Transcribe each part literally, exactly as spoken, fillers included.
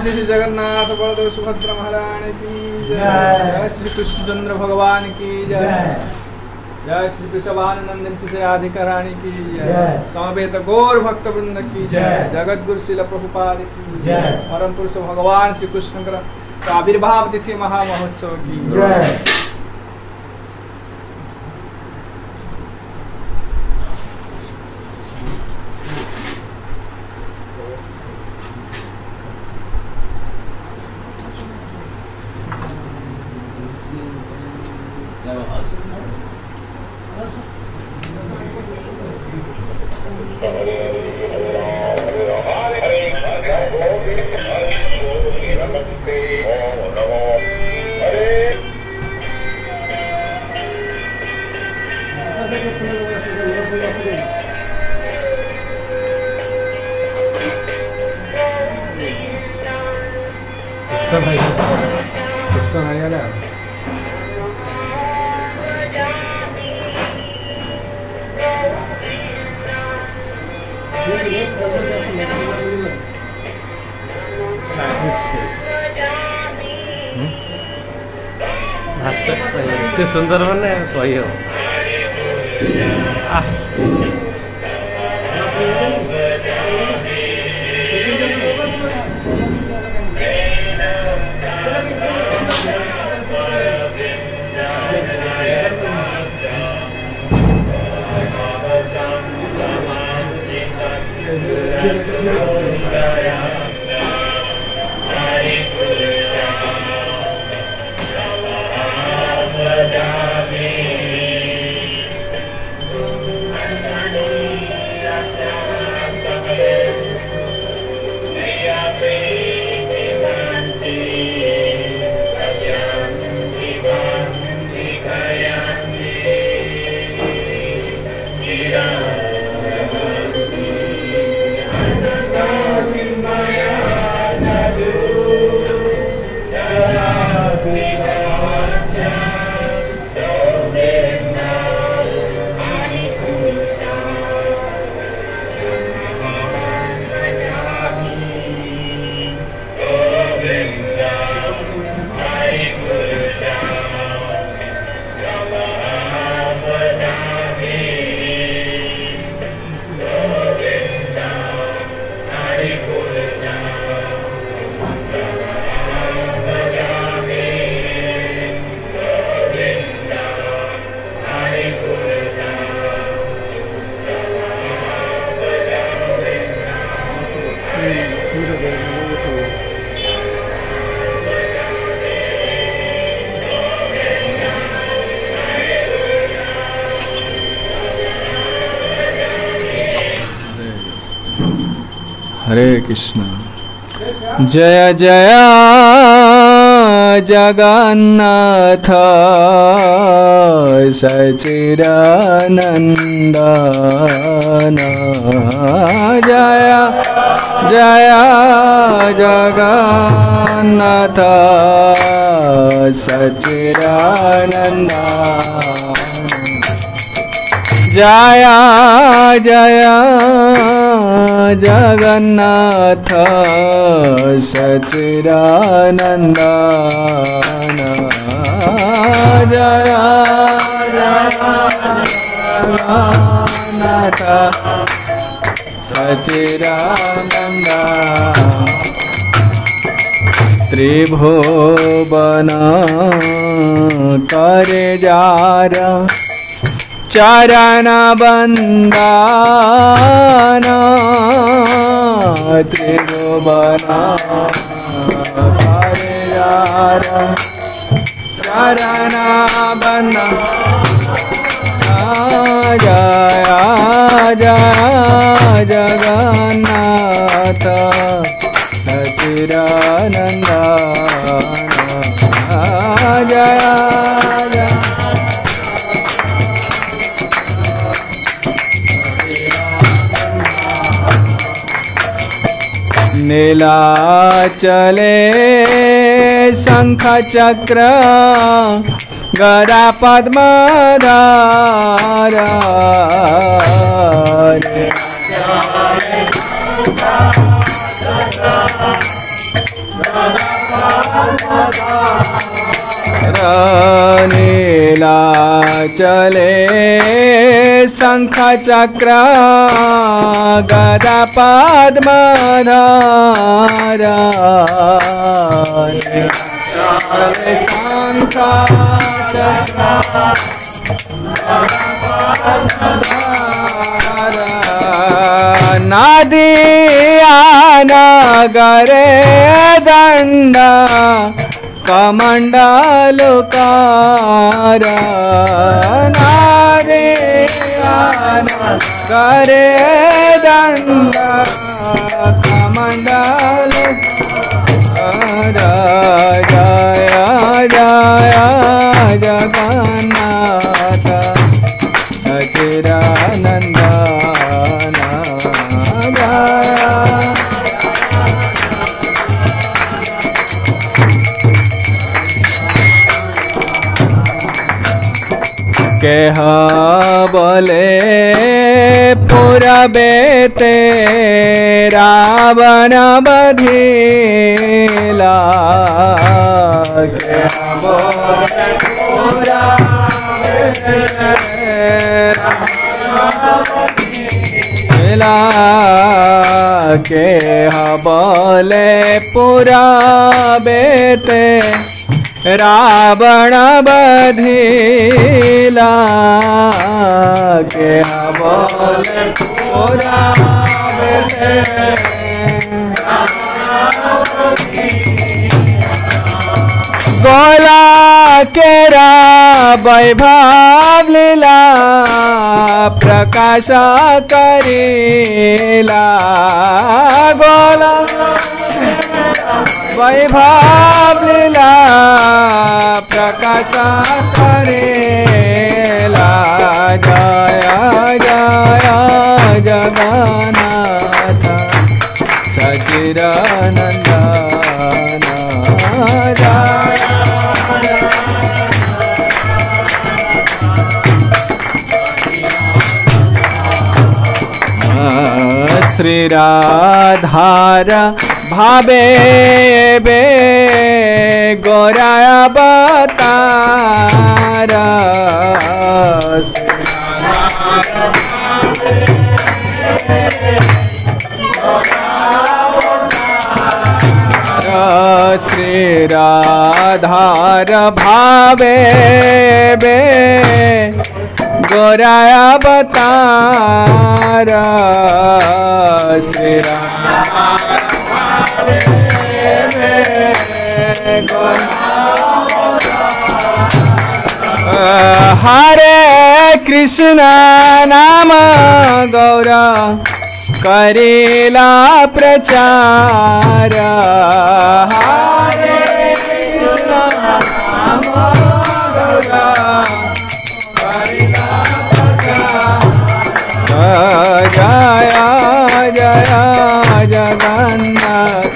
काशी श्री जगन्नाथ बलदेव सुभद्रा महारानी की जय। जय श्री कृष्णचंद्र भगवान की जय। जय श्री वृषभानंदन श्री राधिका रानी की जय। समवेत गौर भक्त वृंद की जय। जगत गुरु श्रील प्रभुपाद की जय। परम पुरुष भगवान श्री कृष्ण का आविर्भाव तिथि महामहोत्सव की जय। एते सुंदर मैंने कही हरे कृष्ण। जय जय जगन्नाथ सच्चिदानंदन। जय जय जगन्नाथ सच्चिदानंदन। जय जय जगन्नाथ सच्चिदानंदन। जय जगन्नाथ सच्चिदानंदन। त्रिभुवन करे जार चरण बंदन। त्रिभुवन करे जार चरण बंदन। जय जय जगन्नाथ सच्चिदानंदन। जय जय नीलाचले शंख चक्र गदा पद्मधार। नीलाचले शंख चक्र गदा पद्मधारा नीलाचले शंख चक्र नदिया नगरे दंड कमंडलुकार नदिया नगरे दंड कमंडलुकार जय जय जगन्नाथ सच्चिदानंद केह बोले पुरबे ते रावण बधिला केह बोले पुरबे बधिला केह बोले पुरबे ते रावण बधिला के बोले पूरा गोला केरा वैभव लीला प्रकाश करेला गोला वैभव लीला प्रकाश करेला जय जय जगन्नाथ सच्चिदानंद श्री राधार भावे बे गोराया बतारा श्री राधार भावे बे गोराया बतारा श्री हरे कृष्ण नाम गौरा करेला प्रचार हरे कृष्ण नाम गौरा जय जय जगन्नाथ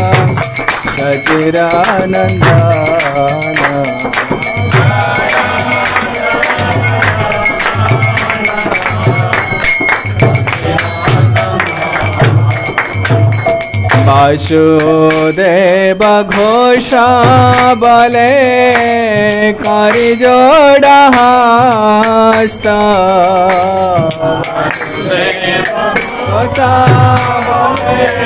सच्चिदानंद वासुदेव घोष बले करि जोड़ा हस्त घोष बले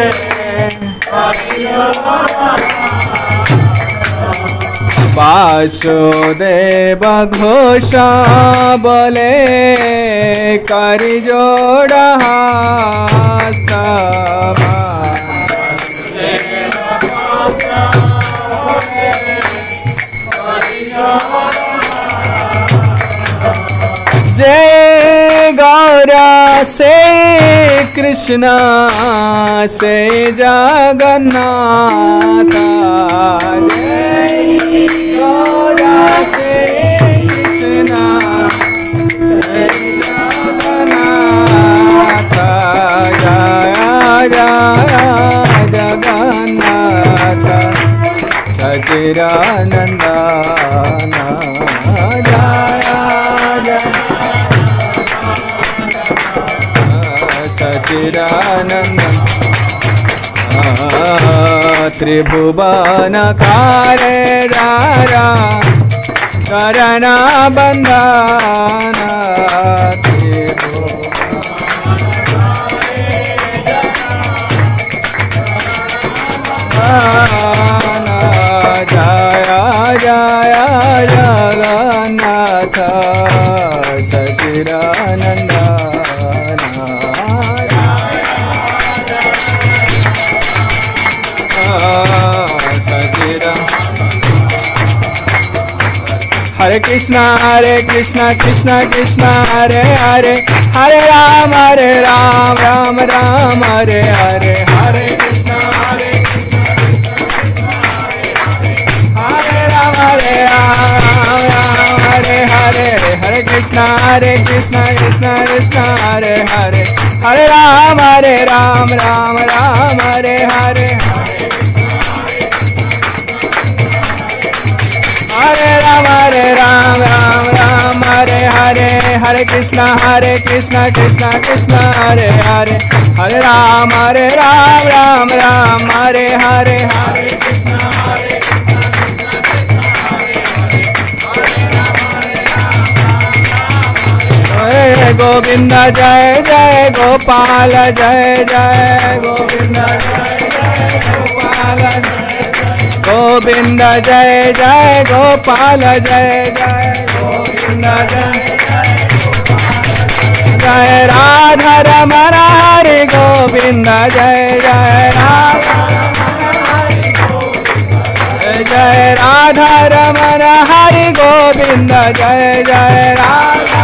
वासुदेव घोष बले करि जोड़ा हस्त जय गौरा से कृष्ण से जगन्नाथ जय गौरा से कृष्ण से जगन्नाथ जय जय जगन्नाथ सच्चिदानंद सच्चिदानंद त्रिभुवन कारे दारा करना बंधना जय जय जगन्नाथ सचिदानंद हरे कृष्णा हरे कृष्णा कृष्णा कृष्णा हरे हरे हरे राम हरे राम राम राम हरे हरे हरे कृष्णा हरे कृष्णा हरे राम हरे राम राम हरे हरे हरे कृष्णा हरे कृष्णा कृष्णा कृष्णा हरे हरे हरे राम हरे राम राम राम हरे हरे हरे राम हरे राम राम राम हरे हरे हरे कृष्णा हरे कृष्णा कृष्णा कृष्णा हरे हरे हरे राम हरे राम राम राम हरे हरे हरे कृष्णा हरे कृष्णा गोविंद जय जय गोपाल जय जय गोविंद जय जय गोपाल गोविंद जय जय गोपाल जय जय गोविंद जय जय राधा रमण हरि गोविंद जय जय राधा जय राधा रमण हरि गोविंद जय जय राधा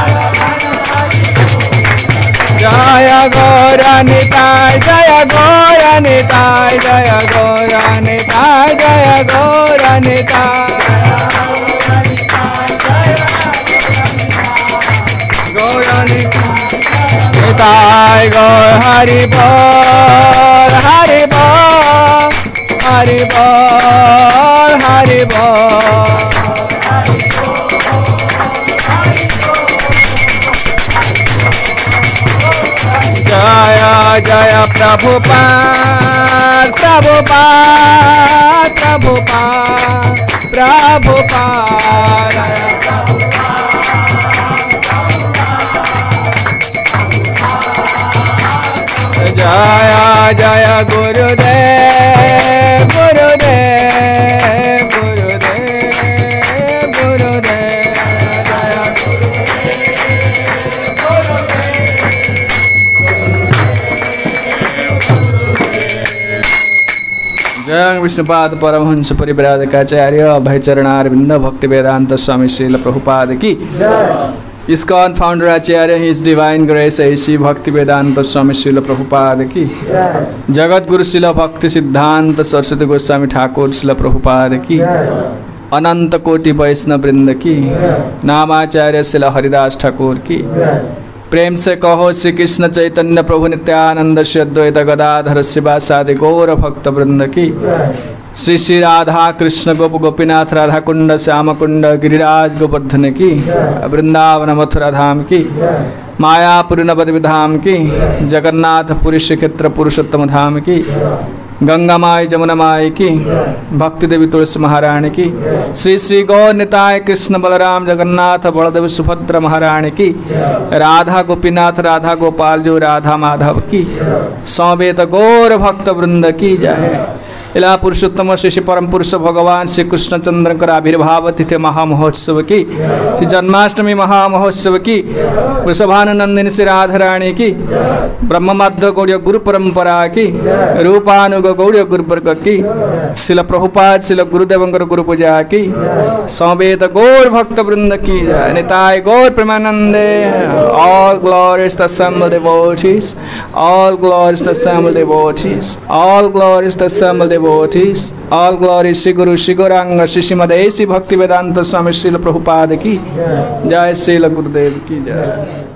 जय गौरनिताय जय गौरनिताय जय गौरनिताय जय गौरनिताय गौरनिताय गौर हरि बोल हरि बोल हरि बोल हरि बोल जय जय प्रभुपाद प्रभुपाद प्रभुपाद प्रभुपाद जय जय गुरुदेव गुरुदेव गुरुदेव गुरुदेव जय जय विष्णुपाद परमहंस परिव्राजकाचार्य अभयचरणारविंद भक्ति वेदांत स्वामी श्रील प्रभुपाद की ISKCON founder Acharya his divine grace ऐसी भक्ति वेदांत स्वामी श्रील प्रभुपाद की जगत गुरु शिल भक्ति सिद्धांत सरस्वती गोस्वामी ठाकुर शिल प्रभुपाद की अनंत कोटि वैष्णव वृंद की नामाचार्य शिल हरिदास ठाकुर की प्रेम से कहो श्री कृष्ण चैतन्य प्रभु नित्यानंद श्री अद्वैत गदाधर शिवासादि गौर भक्त वृंद की श्री श्री राधा कृष्ण गोप गोपीनाथ राधा कुंड श्याम कुंड गिरिराज गोवर्धन की वृंदावन मथुरा धाम की मायापुर नवद्वीप धाम की जगन्नाथ पुरी क्षेत्र पुरुषोत्तम धाम की गंगा माई जमुना माई की भक्ति देवी तुलसी महारानी की श्री श्री गौर निताय कृष्ण बलराम जगन्नाथ बलदेव सुभद्रा महारानी की राधा गोपीनाथ राधा गोपाल जो राधा माधव की सौवेत गौर भक्त वृंद की जय। इला पुरुषोत्तम श्री श्री परम पुरुष भगवान श्री कृष्णचंद्र का आविर्भाव तिथि महामहोत्सव की श्री जन्माष्टमी महामहोत्सव की वृषभानुनंदिनी श्री राधा रानी की ब्रह्ममध्य गौड़ीय गुरु परंपरा की रूपानुग गौड़ीय गुरुवर्ग की शिल प्रभुपाद शिल गुरुदेव गुरु पूजा की सौवेद गौर भक्त वृंद की निताय गौर प्रेमानंदे all glories the assembled devotees all glories to the assembled devotees all glories to the assembled devotees all glory Shri Guru Shri Gauranga Shri Srimad A C Bhakti Vedanta Swami Srila Prabhupada की जय श्रील गुरुदेव की जय।